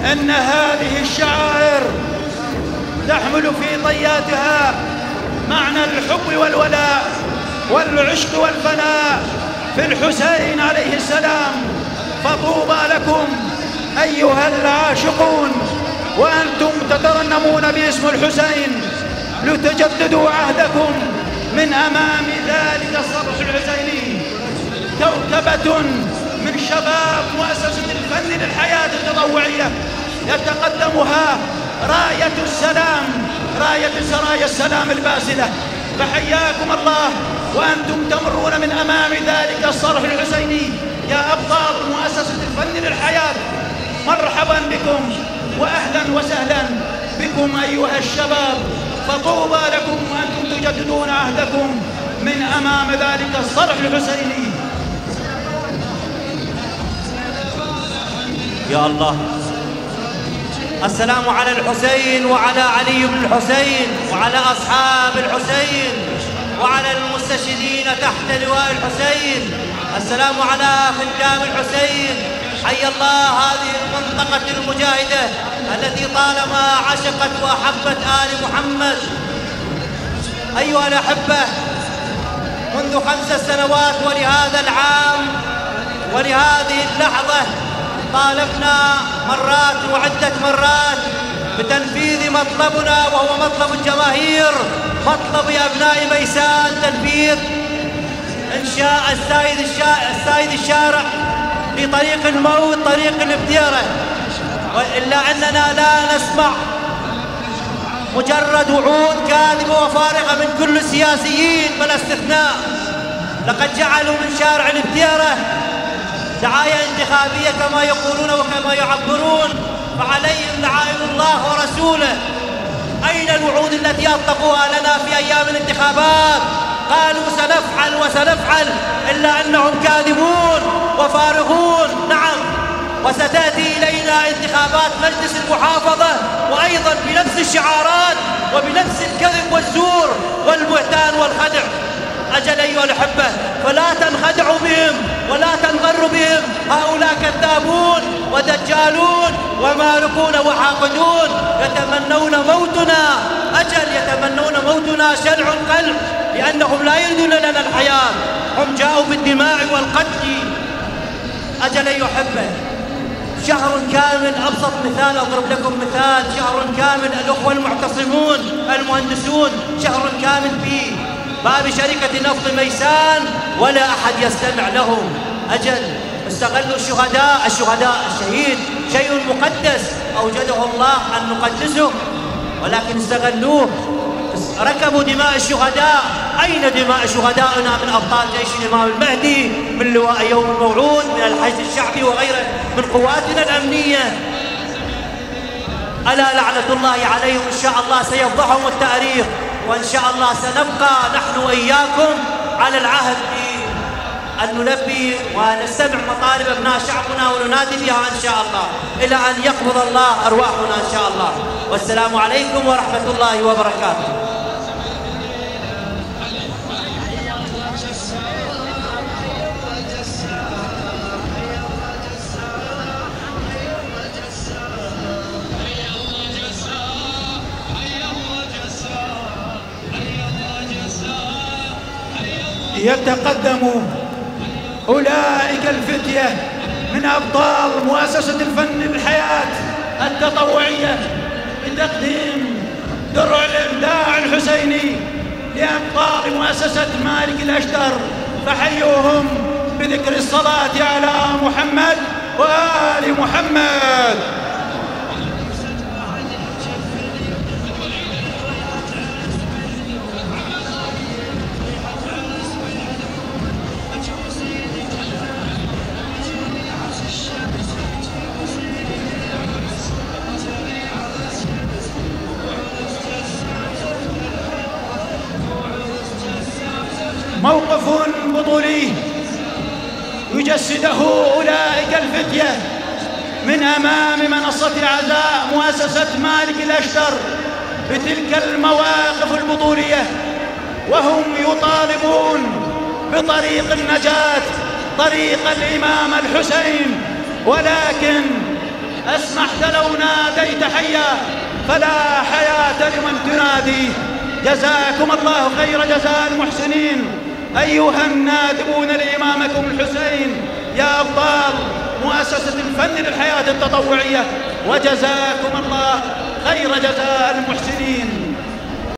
أن هذه الشعائر تحمل في طياتها معنى الحب والولاء والعشق والفناء في الحسين عليه السلام. فطوبى لكم أيها العاشقون وأنتم تترنمون باسم الحسين لتجددوا عهدكم من أمام ذلك الصرح الحسيني. كوكبة من شباب مؤسسة الفن للحياة التطوعية يتقدمها راية السلام، راية سرايا السلام الباسلة. فحياكم الله وأنتم تمرون من أمام ذلك الصرح الحسيني يا أبطال مؤسسة الفن للحياة. مرحبا بكم وأهلا وسهلا بكم أيها الشباب. فطوبى لكم وأنتم تجددون عهدكم من أمام ذلك الصرح الحسيني. يا الله. السلام على الحسين وعلى علي بن الحسين وعلى أصحاب الحسين وعلى المستشهدين تحت لواء الحسين. السلام على خدام الحسين. حي الله هذه المنطقة المجاهدة التي طالما عشقت وأحبت آل محمد. أيها الأحبة، منذ 5 سنوات ولهذا العام ولهذه اللحظة طالبنا مرات وعدة مرات بتنفيذ مطلبنا، وهو مطلب الجماهير، مطلب أبناء ميسان، تنفيذ إنشاء السايد الشارع لطريق الموت، طريق الابتيرة. إلا أننا لا نسمع مجرد وعود كاذبة وفارغة من كل السياسيين بلا استثناء. لقد جعلوا من شارع الابتيرة دعاية انتخابية كما يقولون وكما يعبرون، فعليهم لعائن الله ورسوله. أين الوعود التي أطلقوها لنا في أيام الانتخابات؟ قالوا سنفعل وسنفعل، إلا أنهم كاذبون وفارغون. نعم، وستأتي إلينا انتخابات مجلس المحافظة وأيضا بنفس الشعارات وبنفس الكذب والزور والبهتان والخدع. أجل أيها الأحبة، فلا تنخدعوا بهم ولا تنغروا بهم. هؤلاء كذابون ودجالون ومارقون وحاقدون، يتمنون موتنا. أجل يتمنون موتنا شنع القلب، لأنهم لا يريدون لنا الحياة، هم جاءوا بالدماء والقتل. أجل أيها الأحبة، شهر كامل، أبسط مثال أضرب لكم مثال، شهر كامل الأخوة المعتصمون المهندسون شهر كامل في باب شركة نفط ميسان ولا أحد يستمع لهم. أجل استغلوا الشهداء الشهيد شيء مقدس أوجده الله أن نقدسه، ولكن استغلوه، ركبوا دماء الشهداء. أين دماء شهدائنا من أبطال جيش الإمام المهدي، من لواء يوم الموعود، من الحشد الشعبي وغيره من قواتنا الأمنية؟ ألا لعنة الله عليهم. إن شاء الله سيفضحهم التاريخ، وإن شاء الله سنبقى نحن وإياكم على العهد أن نلبي ونستمع مطالب أبناء شعبنا وننادي بها إن شاء الله إلى أن يقبض الله أرواحنا إن شاء الله. والسلام عليكم ورحمة الله وبركاته. يتقدم أولئك الفتية من أبطال مؤسسة الفن للحياة التطوعية بتقديم درع الإبداع الحسيني لأبطال مؤسسة مالك الأشتر. فحيوهم بذكر الصلاة على محمد وآل محمد. موقف بطولي يجسده أولئك الفتية من أمام منصة عزاء مؤسسة مالك الأشتر بتلك المواقف البطولية، وهم يطالبون بطريق النجاة، طريق الإمام الحسين. ولكن أسمحت لهم ولو ناديت حيا فلا حياة لمن تناديه. جزاكم الله خير جزاء المحسنين أيها النادبون لإمامكم الحسين يا أبطال مؤسسة الفن للحياة التطوعية، وجزاكم الله خير جزاء المحسنين.